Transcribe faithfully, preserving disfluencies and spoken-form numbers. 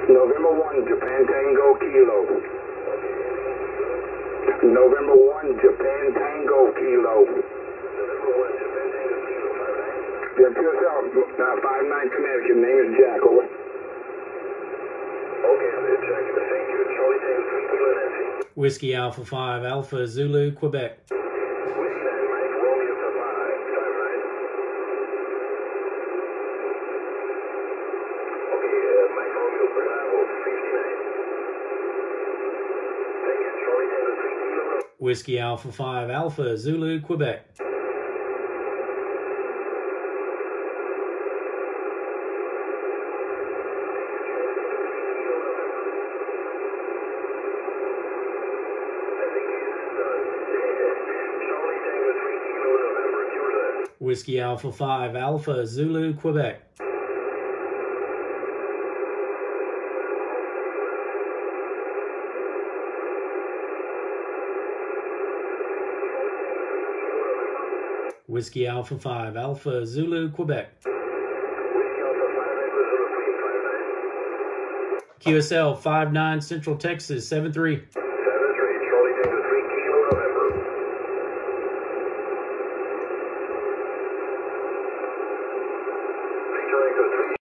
November one, Japan Tango Kilo. November one, Japan Tango Kilo. November one, Japan Tango Kilo, five nine. Yeah, to yourself, uh, five nine Connecticut, name is Jack, over. Okay, I'm here, Jack. Thank you. Charlie Tango three Kilo Nancy. Whiskey Alpha five Alpha Zulu, Quebec. Whiskey Alpha five Alpha Zulu, Quebec. Whiskey Alpha five Alpha Zulu, Quebec. Whiskey Alpha five Alpha Zulu, Quebec. Q S L five nine Central Texas seven three.